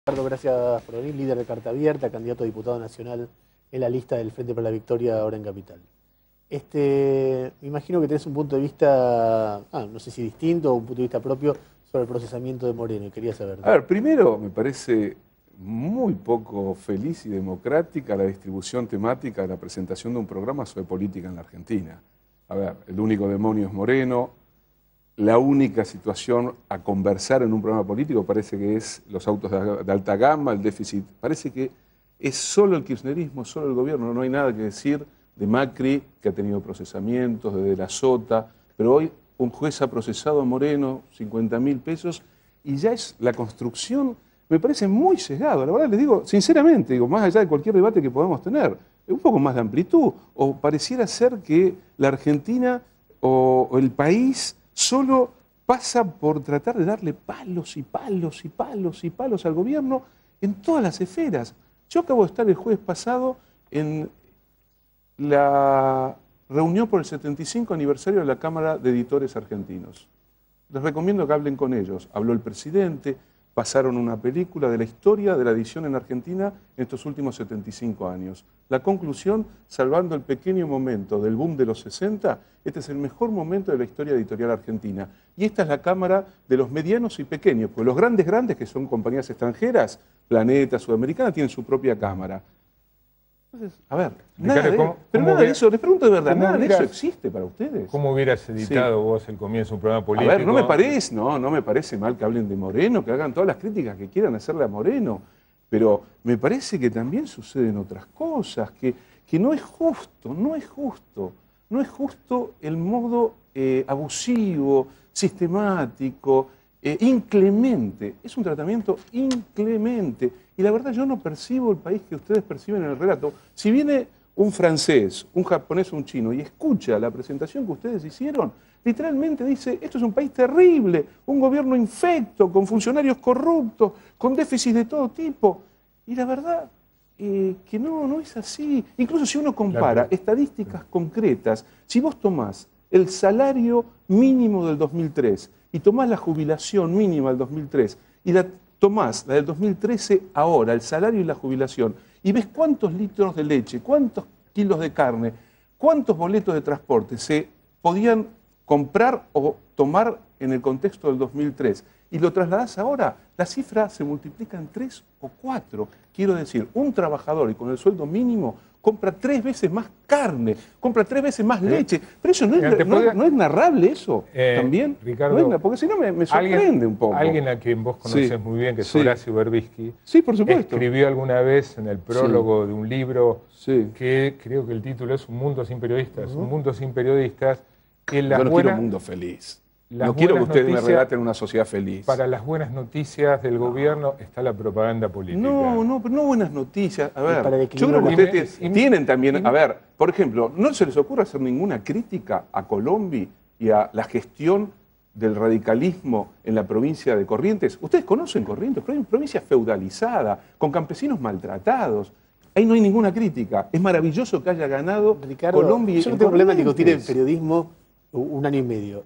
Ricardo, gracias por venir, líder de Carta Abierta, candidato a diputado nacional en la lista del Frente para la Victoria ahora en Capital. Me imagino que tenés un punto de vista, no sé si distinto o un punto de vista propio sobre el procesamiento de Moreno, y quería saber. A ver, primero me parece muy poco feliz y democrática la distribución temática de la presentación de un programa sobre política en la Argentina. A ver, el único demonio es Moreno, la única situación a conversar en un programa político parece que es los autos de alta gama, el déficit. Parece que es solo el kirchnerismo, solo el gobierno, no hay nada que decir de Macri, que ha tenido procesamientos, de la Sota, pero hoy un juez ha procesado a Moreno 50.000 pesos y ya es la construcción, me parece muy sesgado. La verdad les digo, sinceramente, más allá de cualquier debate que podamos tener, un poco más de amplitud, o pareciera ser que la Argentina o el país solo pasa por tratar de darle palos y palos y palos y palos al gobierno en todas las esferas. Yo acabo de estar el jueves pasado en la reunión por el 75 aniversario de la Cámara de Editores Argentinos. Les recomiendo que hablen con ellos. Habló el presidente, pasaron una película de la historia de la edición en Argentina en estos últimos 75 años. La conclusión, salvando el pequeño momento del boom de los 60, este es el mejor momento de la historia editorial argentina. Y esta es la Cámara de los medianos y pequeños, porque los grandes, que son compañías extranjeras, Planeta, Sudamericana, tienen su propia cámara. Entonces, a ver, Ricardo, nada de eso, les pregunto de verdad, ¿nada de eso existe para ustedes? ¿Cómo hubieras editado vos el comienzo de un programa político? A ver, no me parece mal que hablen de Moreno, que hagan todas las críticas que quieran hacerle a Moreno, pero me parece que también suceden otras cosas, que no es justo, no es justo el modo abusivo, sistemático, inclemente. Es un tratamiento inclemente. Y la verdad yo no percibo el país que ustedes perciben en el relato. Si viene un francés, un japonés o un chino y escucha la presentación que ustedes hicieron, literalmente dice, esto es un país terrible, un gobierno infecto, con funcionarios corruptos, con déficit de todo tipo. Y la verdad que no es así. Incluso si uno compara estadísticas concretas, si vos tomás el salario mínimo del 2003 y tomás la jubilación mínima del 2003 y tomás la del 2013 ahora, el salario y la jubilación, y ves cuántos litros de leche, cuántos kilos de carne, cuántos boletos de transporte se podían comprar o tomar en el contexto del 2003, y lo trasladás ahora, la cifra se multiplica en 3 o 4. Quiero decir, un trabajador y con el sueldo mínimo compra 3 veces más carne, compra 3 veces más leche. Pero eso no es narrable eso, también. Ricardo, porque si no me sorprende un poco. Alguien a quien vos conocés muy bien, que es Horacio Berbisky, sí, por supuesto, escribió alguna vez en el prólogo de un libro que creo que el título es Un mundo sin periodistas. Un mundo sin periodistas. Yo no quiero un mundo feliz. No quiero que ustedes me relaten una sociedad feliz. Para las buenas noticias del gobierno está la propaganda política. Pero no buenas noticias. A ver, yo creo que ustedes tienen también, a ver, por ejemplo, no se les ocurre hacer ninguna crítica a Colombia y a la gestión del radicalismo en la provincia de Corrientes. Ustedes conocen Corrientes, provincia feudalizada, con campesinos maltratados. Ahí no hay ninguna crítica. Es maravilloso que haya ganado Ricardo, Colombia. Yo no tengo problema en discutir el periodismo un año y medio.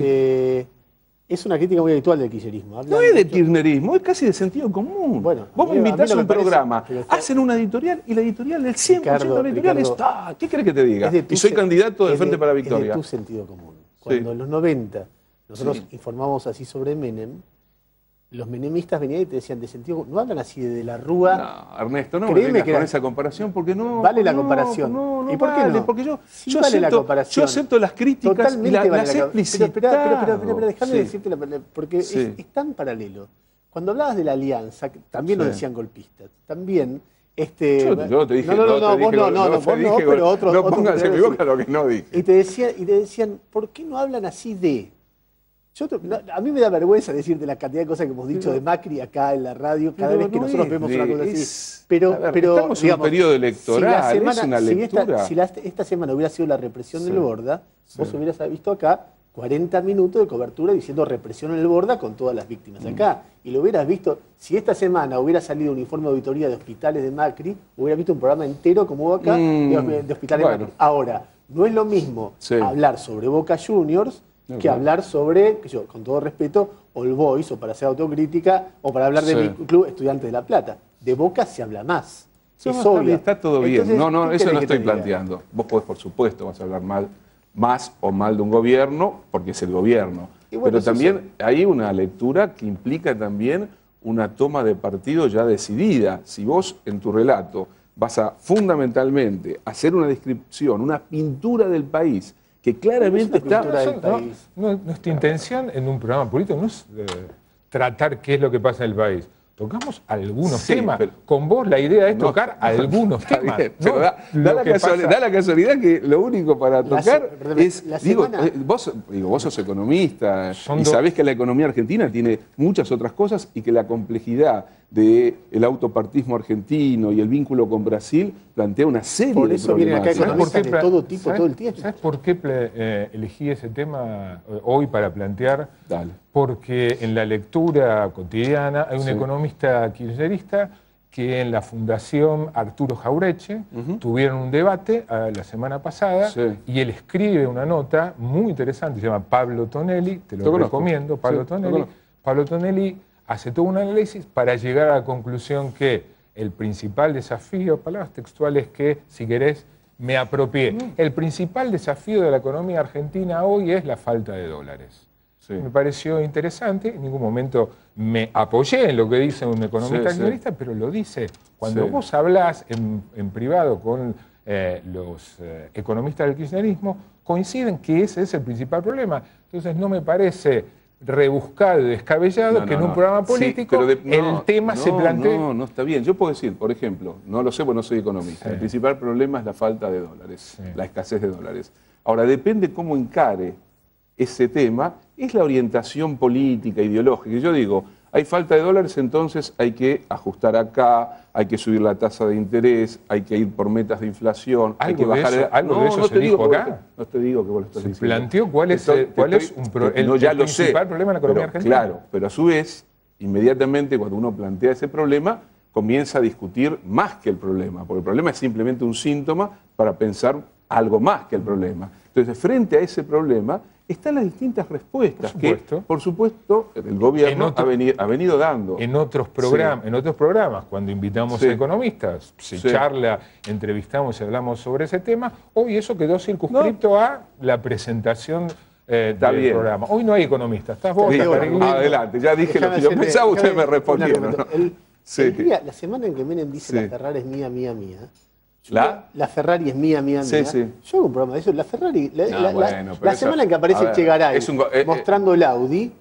Es una crítica muy habitual del kirchnerismo. No es de kirchnerismo, es casi de sentido común. Bueno, vos me invitás a un programa, hacen una editorial y la editorial, el 100% de la editorial está. ¿Qué querés que te diga? Y soy candidato del Frente para la Victoria. Es de tu sentido común. Cuando en los 90 nosotros informamos así sobre Menem, los menemistas venían y te decían de sentido común. No hablan así de la Rúa. No, Ernesto, no me vengas con esa comparación porque no. Vale la comparación. ¿Y por qué no? Porque yo acepto las críticas y las he explicitado. Pero déjame decirte, porque es tan paralelo. Cuando hablabas de la alianza, también lo decían golpistas. También. Yo te dije, no pónganse en mi boca lo que no dije. Y te decían, ¿por qué no hablan así de? A mí me da vergüenza decirte la cantidad de cosas que hemos dicho de Macri acá en la radio cada vez que nosotros vemos una cosa así. Pero estamos en un periodo electoral, es una lectura. Si esta semana hubiera sido la represión del Borda, vos hubieras visto acá 40 minutos de cobertura diciendo represión en el Borda con todas las víctimas acá. Y lo hubieras visto, si esta semana hubiera salido un informe de auditoría de hospitales de Macri, hubieras visto un programa entero como hubo acá de hospitales de Macri. Ahora, no es lo mismo hablar sobre Boca Juniors que hablar sobre, con todo respeto, All Boys, o para hacer autocrítica, o para hablar de mi club Estudiantes de La Plata. De Boca se habla más. Es obvio. Está todo bien. Entonces, No, eso no estoy planteando. Vos podés, por supuesto, vas a hablar más o mal de un gobierno, porque es el gobierno. Bueno, pero también hay una lectura que implica también una toma de partido ya decidida. Si vos en tu relato vas a fundamentalmente hacer una descripción, una pintura del país, que claramente está... Nuestra intención en un programa político no es tratar qué es lo que pasa en el país. Tocamos algunos temas. Pero, con vos la idea es tocar algunos temas. Bien, pero da la casualidad que lo único para tocar es... Vos sos economista y sabés que la economía argentina tiene muchas otras cosas y que la complejidad del autopartismo argentino y el vínculo con Brasil plantea una serie de problemas. Por eso vienen acá economistas de todo tipo, todo el tiempo. ¿Sabes por qué elegí ese tema hoy para plantear? Dale. Porque en la lectura cotidiana hay un economista kirchnerista que en la Fundación Arturo Jaureche tuvieron un debate la semana pasada y él escribe una nota muy interesante, se llama Pablo Tonelli, te lo recomiendo, Pablo Tonelli. Pablo Tonelli hace todo un análisis para llegar a la conclusión que el principal desafío, palabras textuales que, si querés, me apropié. El principal desafío de la economía argentina hoy es la falta de dólares. Me pareció interesante, en ningún momento me apoyé en lo que dice un economista kirchnerista, pero lo dice. Cuando vos hablás en privado con los economistas del kirchnerismo, coinciden que ese es el principal problema. Entonces no me parece rebuscado y descabellado que en un programa político el tema se plantee. No, está bien. Yo puedo decir, por ejemplo, no lo sé porque no soy economista, el principal problema es la falta de dólares, la escasez de dólares. Ahora, depende cómo encare ese tema, es la orientación política, ideológica. Yo digo, hay falta de dólares, entonces hay que ajustar acá, hay que subir la tasa de interés, hay que ir por metas de inflación, hay que bajar... ¿Algo de eso se dijo acá? No te digo que vos lo estás diciendo. ¿Se planteó cuál es el principal problema en la economía argentina? Claro, pero a su vez, inmediatamente cuando uno plantea ese problema, comienza a discutir más que el problema, porque el problema es simplemente un síntoma para pensar algo más que el problema. Entonces, frente a ese problema, están las distintas respuestas que, por supuesto, el gobierno ha venido dando. En otros programas, cuando invitamos a economistas, se charla, entrevistamos y hablamos sobre ese tema, hoy eso quedó circunscrito a la presentación del programa. Hoy no hay economistas, estás vos. Adelante, ya dije lo que yo pensaba, ustedes me respondieron. La semana en que Menem dice la Ferrari es mía, mía, mía, la Ferrari es mía, mía, mía. Yo hago un programa de eso. La Ferrari, la semana en que aparece Chegaray mostrando el Audi.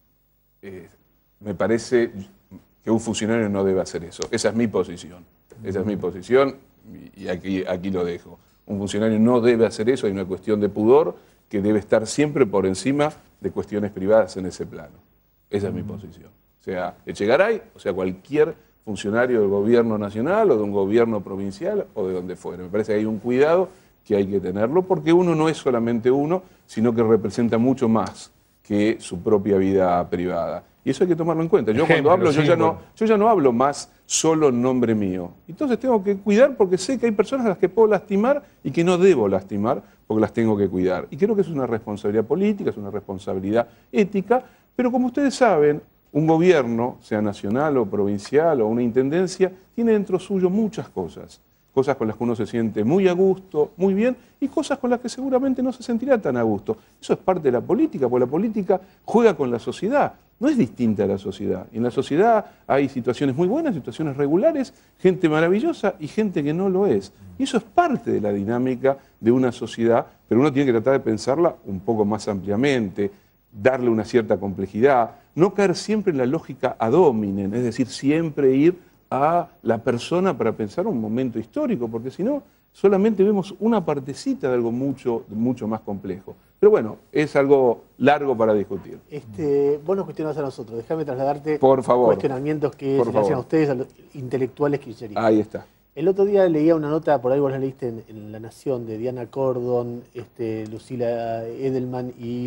Me parece que un funcionario no debe hacer eso. Esa es mi posición. Esa es mi posición y aquí lo dejo. Un funcionario no debe hacer eso. Hay una cuestión de pudor que debe estar siempre por encima de cuestiones privadas en ese plano. Esa es mi posición. O sea, Echegaray, o sea, cualquier funcionario del gobierno nacional o de un gobierno provincial o de donde fuera. Me parece que hay un cuidado que hay que tenerlo porque uno no es solamente uno, sino que representa mucho más que su propia vida privada. Y eso hay que tomarlo en cuenta. Yo cuando hablo, yo ya no hablo más solo en nombre mío. Entonces tengo que cuidar porque sé que hay personas a las que puedo lastimar y que no debo lastimar porque las tengo que cuidar. Y creo que es una responsabilidad política, es una responsabilidad ética, pero como ustedes saben, un gobierno, sea nacional o provincial o una intendencia, tiene dentro suyo muchas cosas. Cosas con las que uno se siente muy a gusto, muy bien, y cosas con las que seguramente no se sentirá tan a gusto. Eso es parte de la política, porque la política juega con la sociedad, no es distinta a la sociedad. Y en la sociedad hay situaciones muy buenas, situaciones regulares, gente maravillosa y gente que no lo es. Y eso es parte de la dinámica de una sociedad, pero uno tiene que tratar de pensarla un poco más ampliamente, darle una cierta complejidad, no caer siempre en la lógica ad hominem, es decir, siempre ir a la persona para pensar un momento histórico, porque si no, solamente vemos una partecita de algo mucho más complejo. Pero bueno, es algo largo para discutir. Vos nos cuestionás a nosotros, déjame trasladarte por favor, cuestionamientos que se le hacen a ustedes, a los intelectuales kirchneristas. Ahí está. El otro día leía una nota, por ahí vos la leíste en La Nación, de Diana Cordon, Lucila Edelman y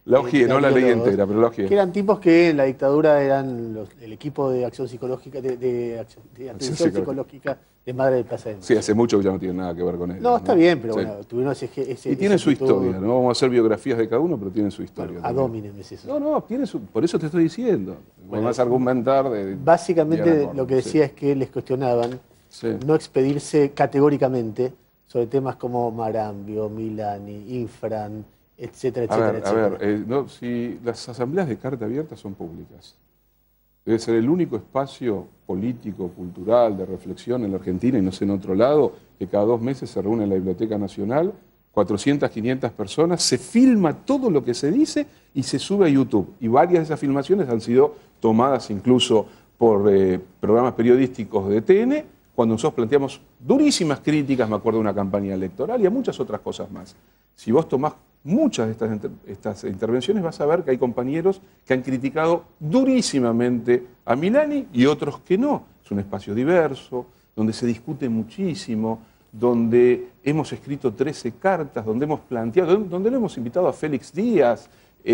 La hojié, no la leí entera, pero la hojié. Que eran tipos que en la dictadura eran el equipo de acción psicológica, de atención psicológica de Madre de Plaza de Mayo. Sí, hace mucho que ya no tiene nada que ver con él. No, está bien, pero bueno, tuvieron ese y tiene su historia, no vamos a hacer biografías de cada uno, pero tienen su historia. Bueno, ad hominem es eso. No, por eso te estoy diciendo. Bueno, vas a argumentar básicamente lo que decía es que les cuestionaban no expedirse categóricamente sobre temas como Marambio, Milani, Infran, etcétera, etcétera. Si las asambleas de carta abierta son públicas, debe ser el único espacio político, cultural, de reflexión en la Argentina y no sé en otro lado, que cada 2 meses se reúne en la Biblioteca Nacional, 400, 500 personas, se filma todo lo que se dice y se sube a YouTube. Y varias de esas filmaciones han sido tomadas incluso por programas periodísticos de TN, cuando nosotros planteamos durísimas críticas, me acuerdo de una campaña electoral y a muchas otras cosas más. Si vos tomás muchas de estas intervenciones, vas a ver que hay compañeros que han criticado durísimamente a Milani y otros que no. Es un espacio diverso, donde se discute muchísimo, donde hemos escrito 13 cartas, donde hemos planteado, donde le hemos invitado a Félix Díaz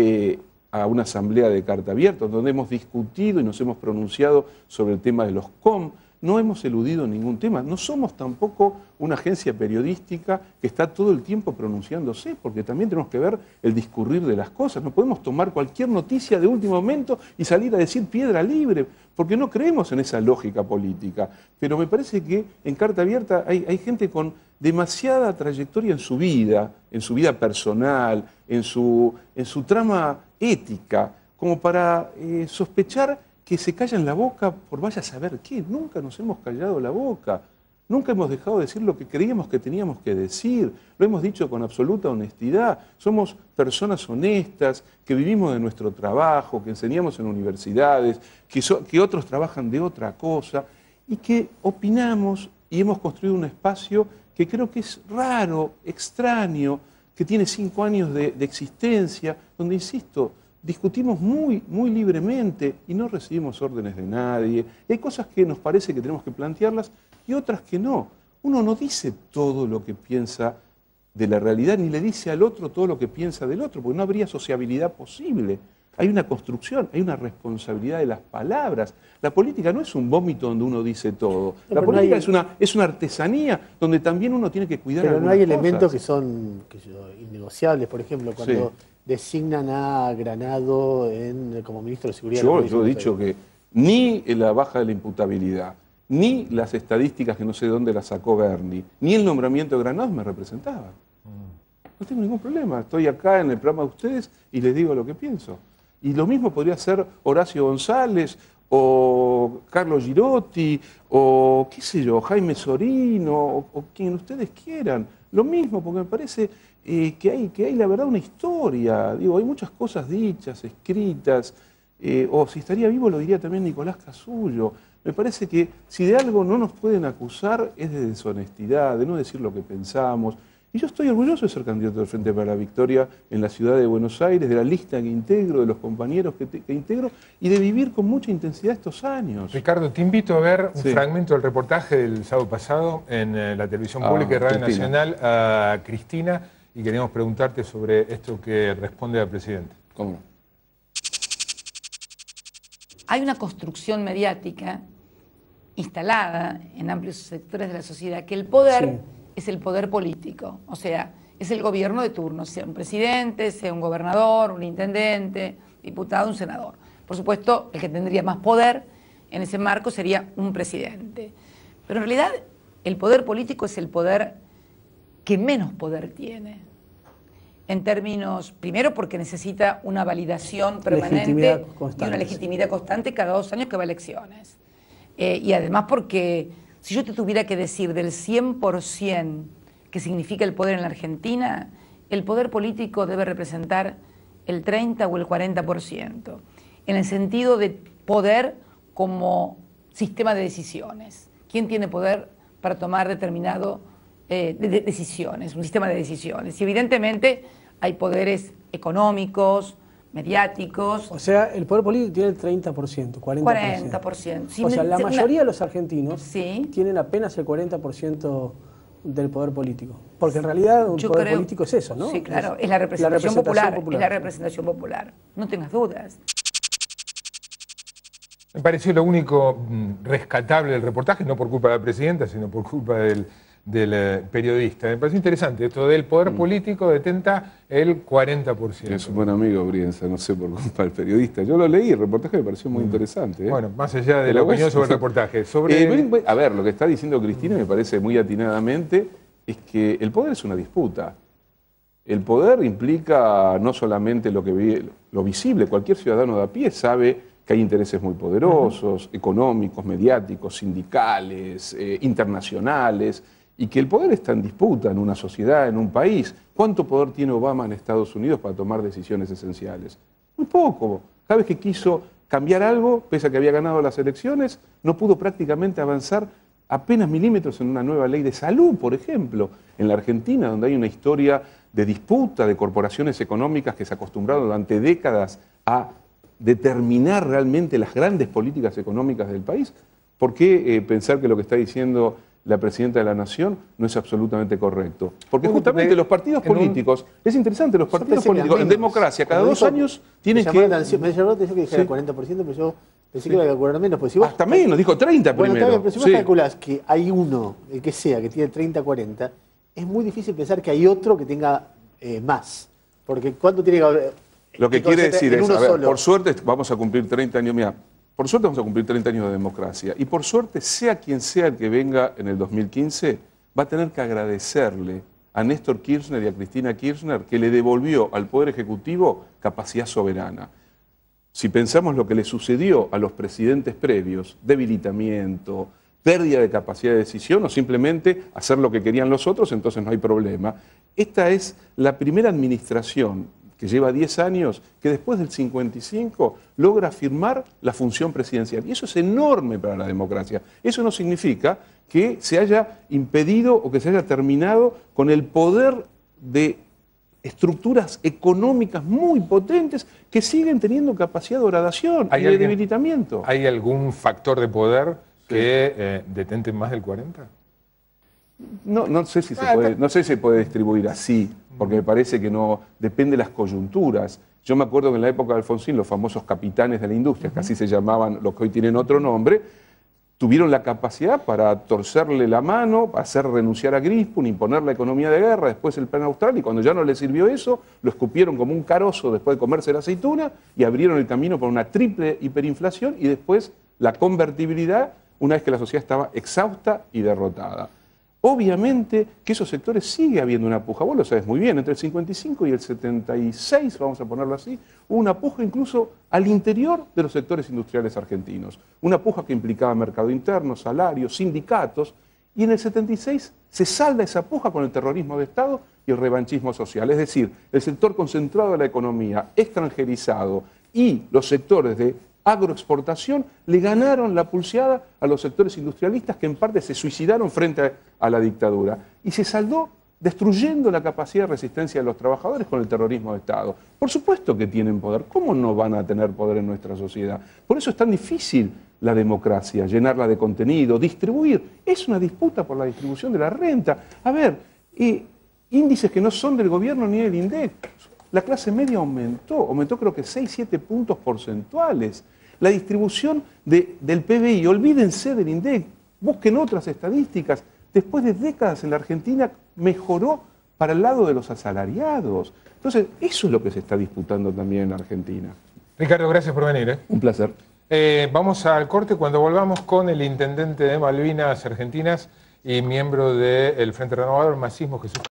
a una asamblea de carta abierta, donde hemos discutido y nos hemos pronunciado sobre el tema de los COM. No hemos eludido ningún tema. No somos tampoco una agencia periodística que está todo el tiempo pronunciándose, porque también tenemos que ver el discurrir de las cosas. No podemos tomar cualquier noticia de último momento y salir a decir piedra libre, porque no creemos en esa lógica política. Pero me parece que en Carta Abierta hay gente con demasiada trayectoria en su vida personal, en su trama ética, como para sospechar que se callan la boca por vaya a saber qué. Nunca nos hemos callado la boca. Nunca hemos dejado de decir lo que creíamos que teníamos que decir. Lo hemos dicho con absoluta honestidad. Somos personas honestas, que vivimos de nuestro trabajo, que enseñamos en universidades, que otros trabajan de otra cosa y que opinamos y hemos construido un espacio que creo que es raro, extraño, que tiene 5 años de existencia, donde, insisto, discutimos muy libremente y no recibimos órdenes de nadie. Y hay cosas que nos parece que tenemos que plantearlas y otras que no. Uno no dice todo lo que piensa de la realidad, ni le dice al otro todo lo que piensa del otro, porque no habría sociabilidad posible. Hay una construcción, hay una responsabilidad de las palabras. La política no es un vómito donde uno dice todo. La política es una artesanía donde también uno tiene que cuidar algunas cosas. Pero no hay elementos que son innegociables. Por ejemplo, cuando designan a Granado como ministro de Seguridad. Yo he dicho que ni la baja de la imputabilidad, ni las estadísticas que no sé de dónde las sacó Bernie, ni el nombramiento de Granados me representaban. No tengo ningún problema. Estoy acá en el programa de ustedes y les digo lo que pienso. Y lo mismo podría ser Horacio González, o Carlos Girotti, o qué sé yo, Jaime Sorino, o quien ustedes quieran. Lo mismo, porque me parece que hay la verdad una historia. Digo, hay muchas cosas dichas, escritas, o si estaría vivo lo diría también Nicolás Casullo. Me parece que si de algo no nos pueden acusar es de deshonestidad, de no decir lo que pensamos. Y yo estoy orgulloso de ser candidato del Frente para la Victoria en la ciudad de Buenos Aires, de la lista que integro, de los compañeros que integro, y de vivir con mucha intensidad estos años. Ricardo, te invito a ver un fragmento del reportaje del sábado pasado en la televisión pública y Radio Nacional a Cristina, y queríamos preguntarte sobre esto que responde al presidente. ¿Cómo no? Hay una construcción mediática instalada en amplios sectores de la sociedad que el poder es el poder político, o sea, es el gobierno de turno, sea un presidente, sea un gobernador, un intendente, diputado, un senador. Por supuesto, el que tendría más poder en ese marco sería un presidente. Pero en realidad el poder político es el poder que menos poder tiene. En términos, primero porque necesita una validación permanente y una legitimidad constante cada 2 años que va a elecciones. Y además porque si yo te tuviera que decir del 100% que significa el poder en la Argentina, el poder político debe representar el 30 o el 40%, en el sentido de poder como sistema de decisiones. ¿Quién tiene poder para tomar determinado decisiones, un sistema de decisiones? Y evidentemente hay poderes económicos, mediáticos. O sea, el poder político tiene el 30%, 40%. Sí, o sea, la mayoría de los argentinos tienen apenas el 40% del poder político. Porque en realidad un poder político es eso, ¿no? Sí, claro, es la representación popular. Es la representación popular, no tengas dudas. Me pareció lo único rescatable del reportaje, no por culpa de la presidenta, sino por culpa del periodista. Me pareció interesante, esto del poder político detenta el 40%. Es un buen amigo, Brienza, no sé por culpa del periodista. Yo lo leí, el reportaje me pareció muy interesante. Bueno, más allá de la opinión sobre el reportaje. A ver, lo que está diciendo Cristina me parece muy atinadamente, es que el poder es una disputa. El poder implica no solamente lo visible, cualquier ciudadano de a pie sabe que hay intereses muy poderosos, económicos, mediáticos, sindicales, internacionales, y que el poder está en disputa en una sociedad, en un país. ¿Cuánto poder tiene Obama en Estados Unidos para tomar decisiones esenciales? Muy poco. Cada vez que quiso cambiar algo, pese a que había ganado las elecciones, no pudo prácticamente avanzar apenas milímetros en una nueva ley de salud, por ejemplo. En la Argentina, donde hay una historia de disputa de corporaciones económicas que se acostumbraron durante décadas a determinar realmente las grandes políticas económicas del país, ¿por qué pensar que lo que está diciendo la Presidenta de la Nación no es absolutamente correcto? Porque justamente los partidos políticos, es interesante, los partidos políticos en democracia cada 2 años tienen que... Me llamó la atención que dijera 40%, pero yo pensé que iba a calcular menos. Pues si vos, hasta menos, dijo 30 primero. Bueno, pero si vos calculás que hay uno, el que sea, que tiene 30, 40, es muy difícil pensar que hay otro que tenga más. Porque ¿cuánto tiene que haber? Lo que quiere decir es, a ver, por suerte vamos a cumplir 30 años, mira, por suerte vamos a cumplir 30 años de democracia y por suerte, sea quien sea el que venga en el 2015, va a tener que agradecerle a Néstor Kirchner y a Cristina Kirchner que le devolvió al Poder Ejecutivo capacidad soberana. Si pensamos lo que le sucedió a los presidentes previos, debilitamiento, pérdida de capacidad de decisión o simplemente hacer lo que querían los otros, entonces no hay problema. Esta es la primera administración que lleva 10 años, que después del 55 logra afirmar la función presidencial. Y eso es enorme para la democracia. Eso no significa que se haya impedido o que se haya terminado con el poder de estructuras económicas muy potentes que siguen teniendo capacidad de horadación y de debilitamiento. ¿Hay algún factor de poder que detente más del 40%? No sé si se puede distribuir así, porque me parece que no depende de las coyunturas. Yo me acuerdo que en la época de Alfonsín, los famosos capitanes de la industria, que así se llamaban los que hoy tienen otro nombre, tuvieron la capacidad para torcerle la mano, para hacer renunciar a Grispun, imponer la economía de guerra, después el plan austral, y cuando ya no les sirvió eso, lo escupieron como un carozo después de comerse la aceituna y abrieron el camino para una triple hiperinflación y después la convertibilidad una vez que la sociedad estaba exhausta y derrotada. Obviamente que esos sectores sigue habiendo una puja, vos lo sabés muy bien, entre el 55 y el 76, vamos a ponerlo así, hubo una puja incluso al interior de los sectores industriales argentinos. Una puja que implicaba mercado interno, salarios, sindicatos, y en el 76 se salda esa puja con el terrorismo de Estado y el revanchismo social. Es decir, el sector concentrado de la economía, extranjerizado, y los sectores de agroexportación le ganaron la pulseada a los sectores industrialistas que en parte se suicidaron frente a la dictadura. Y se saldó destruyendo la capacidad de resistencia de los trabajadores con el terrorismo de Estado. Por supuesto que tienen poder. ¿Cómo no van a tener poder en nuestra sociedad? Por eso es tan difícil la democracia, llenarla de contenido, distribuir. Es una disputa por la distribución de la renta. A ver, índices que no son del gobierno ni del INDEC. La clase media aumentó creo que 6, 7 puntos porcentuales. La distribución del PBI, olvídense del INDEC, busquen otras estadísticas. Después de décadas en la Argentina mejoró para el lado de los asalariados. Entonces, eso es lo que se está disputando también en la Argentina. Ricardo, gracias por venir. Un placer. Vamos al corte cuando volvamos con el intendente de Malvinas Argentinas y miembro del Frente Renovador, Masismo, Jesús.